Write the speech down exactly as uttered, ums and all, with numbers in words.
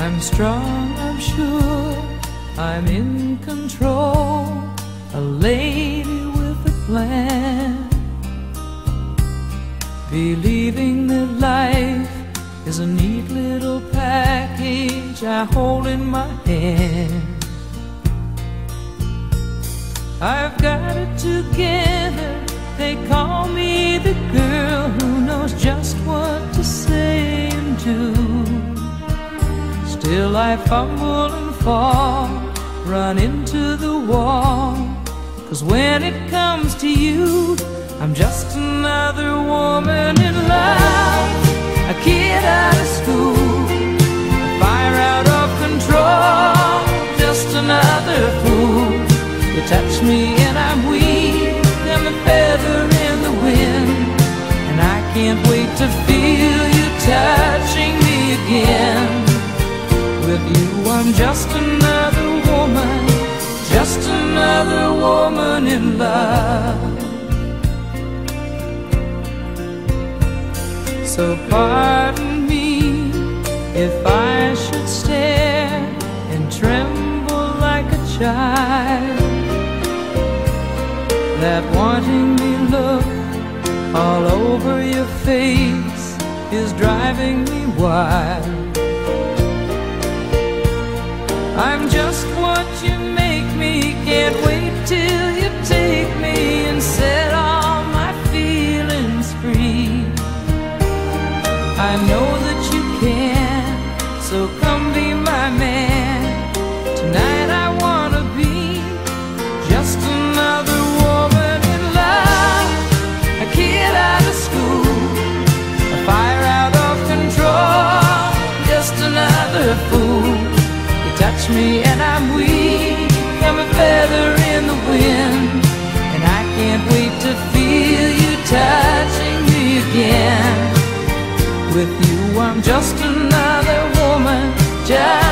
I'm strong, I'm sure, I'm in control, a lady with a plan, believing that life is a neat little package I hold in my hand. I've got it together, they call me the girl who knows just what to say and do. Still I fumble and fall, run into the wall, 'cause when it comes to you, I'm just another woman in love, a kid out of school, a fire out of control, just another fool. You touch me and I'm weak, I'm a feather in the wind, and I can't wait to feel you touching me again. With you I'm just another woman, just another woman in love. So pardon me if I should stare and tremble like a child. That wanting me look all over your face is driving me wild. I'm just what you make me, can't wait till you take me and set all my feelings free. I know that you can, so come be my man. Tonight I wanna be just another woman in love, a kid out of school, a fire out of control, just another fool. You touch me and I'm weak, I'm a feather in the wind, and I can't wait to feel you touching me again. With you I'm just another woman, just